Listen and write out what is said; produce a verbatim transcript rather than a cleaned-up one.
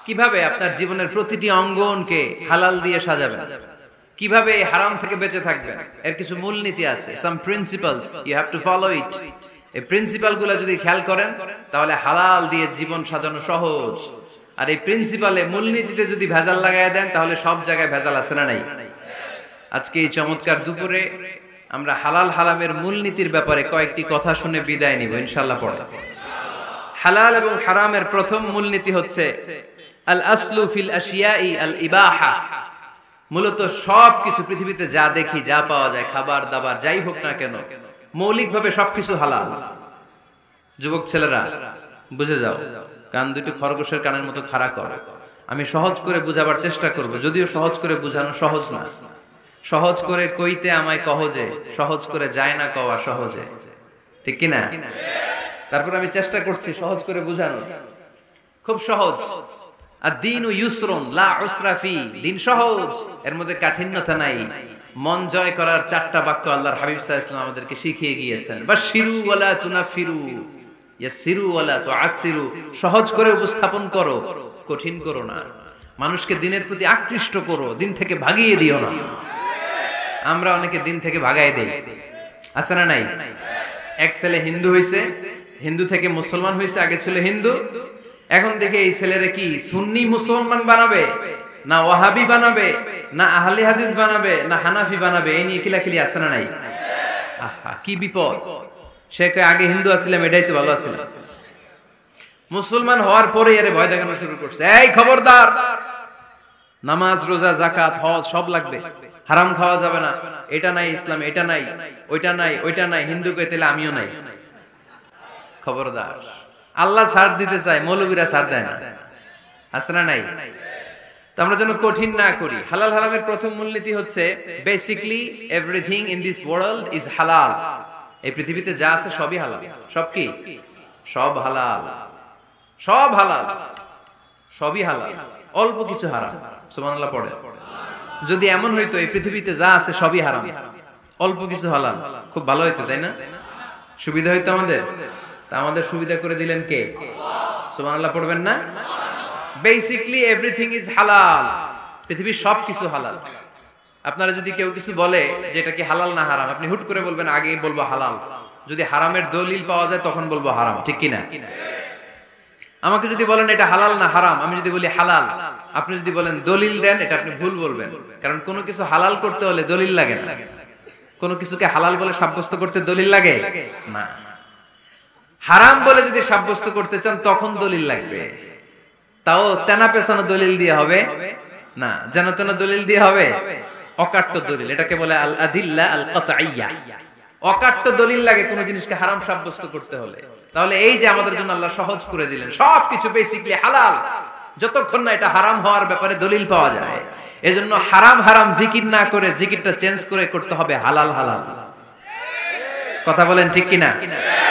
কিভাবে আপনার জীবনের প্রতিটি অঙ্গনকে হালাল দিয়ে সাজাবেন, কিভাবে এই হারাম থেকে বেঁচে থাকবেন, এর কিছু মূলনীতি আছে, some principles, you have to follow it. এই প্রিন্সিপাল গুলো যদি খেয়াল করেন তাহলে হালাল দিয়ে জীবন সাজানো সহজ। আর এই প্রিন্সিপালে মূলনীতিতে যদি ভেজাল লাগাই দেন তাহলে সব জায়গায় ভেজাল আছে না নাই? আজকে এই চমৎকার দুপুরে আমরা হালাল হারামের মূলনীতির ব্যাপারে কয়েকটি কথা শুনে বিদায় নিব ইনশাআল্লাহ। পড়ে হালাল এবং হারামের প্রথম মূলনীতি হচ্ছে আল আসলু ফিল আশিয়াই আল ইবাহা। মূলত সবকিছু পৃথিবীতে যা দেখি, যা পাওয়া যায়, খাবার দাবার যাই হোক না কেন, মৌলিকভাবে সবকিছু হালাল। যুবক ছেলেরা বুঝে যাও, কান দুটো খরগোশের কানের মতো খাড়া করো। আমি সহজ করে বুঝাবার চেষ্টা করব, যদিও সহজ করে বুঝানো সহজ না। সহজ করে কইতে আমায় কহজে, সহজ করে যায় না কওয়া সহজে, ঠিক কিনা? তারপর আমি চেষ্টা করছি সহজ করে বুঝানো, খুব সহজ। আর দিন ইউসরুন লা উসরা ফি, দিন সহজ, এর মধ্যে কাঠিন্যতা নাই। মন জয় করার চারটা বাক্য আল্লাহর হাবিব সাল্লাল্লাহু আলাইহি ওয়াসাল্লাম আমাদেরকে শিখিয়ে গিয়েছেন। বাশিরু ওয়ালা তুনাফিরু, ইয়াসিরু ওয়ালা তুআসিরু, সহজ করে উপস্থাপন করো, কঠিন করো না। মানুষকে দিনের প্রতি আকৃষ্ট করো, দিন থেকে ভাগিয়ে দিও না। আমরা অনেকে দিন থেকে ভাগাই দেই, আছে না নাই? এক ছেলে হিন্দু হইছে, হিন্দু থেকে মুসলমান হইছে, আগে ছিল হিন্দু, এখন দেখে এই ছেলেরে কি সুন্নি মুসলমান বানাবে, না ওয়াহাবি বানাবে, না আহলে হাদিস বানাবে, না হানাফি বানাবে, এই নিয়ে কিলাকিলি, আছে না নাই? আহা কি বিপদ! সে কয় আগে হিন্দু আছিলাম, এটাই তো ভালো আছিল। মুসলমান হওয়ার পরে এর ভয় দেখানো শুরু করছে, এই খবরদার, নামাজ রোজা জাকাত হজ সব লাগবে, হারাম খাওয়া যাবে না, এটা নাই ইসলাম, এটা নাই, ওইটা নাই, ওইটা নাই, হিন্দু কই তাহলে আমিও নাই। খবরদার, আল্লাহ ছাড় দিতে চায়, মৌলবীরা ছাড় দেয় না, আছে না নাই? তো আমরা যেন কঠিন না করি। হালাল হারামের প্রথম মূলনীতি হচ্ছে basically everything in this world is হালাল। এই পৃথিবীতে যা আছে সবই হালাল। সব কি? সব হালাল, সব হালাল, সবই হালাল, অল্প কিছু হারাম। সুবহানাল্লাহ পড়ে। যদি এমন হইতো এই পৃথিবীতে যা আছে সবই হারাম, অল্প কিছু হালাল, খুব ভালো হইতো, তাই না? সুবিধা হইতো আমাদের। তা আমাদের সুবিধা করে দিলেন কে? সুবহানাল্লাহ পড়বেন না? বেসিক্যালি এভরিথিং ইজ হালাল, পৃথিবীর সব কিছু হালাল। আপনারা যদি কেউ কিছু বলে যে এটা কি হালাল না হারাম, আপনি হুট করে বলবেন আগে বলবো হালাল। যদি হারামের দলিল পাওয়া যায় তখন বলবো হারাম, ঠিক কিনা? আমাকে যদি বলেন এটা হালাল না হারাম, আমি যদি বলি হালাল, আপনি যদি বলেন দলিল দেন, এটা আপনি ভুল বলবেন। কারণ কোনো কিছু হালাল করতে হলে দলিল লাগে না। কোনো কিছুকে হালাল বলে সাব্যস্ত করতে দলিল লাগে না। হারাম বলে যদি সাব্যস্ত করতে চান তখন দলিল লাগবে, তাও তেনা পেছানো দলিল দিয়ে হবে না, যেন তেন দলিল দিয়ে হবে, অকাট্য দলিল, এটাকে বলে আল আদিল্লা আল কাতঈয়া। অকাট্য দলিল লাগে কোনো জিনিসকে হারাম সাব্যস্ত করতে হলে। তাহলে এই যে আমাদের জন্য আল্লাহ সহজ করে দিলেন, সবকিছু বেসিক্যালি হালাল, যতক্ষণ না এটা হারাম হওয়ার ব্যাপারে দলিল পাওয়া যায়। এজন্য হারাম হারাম জিকির না করে জিকিরটা চেঞ্জ করে করতে হবে হালাল হালাল। কথা বলেন ঠিক কিনা?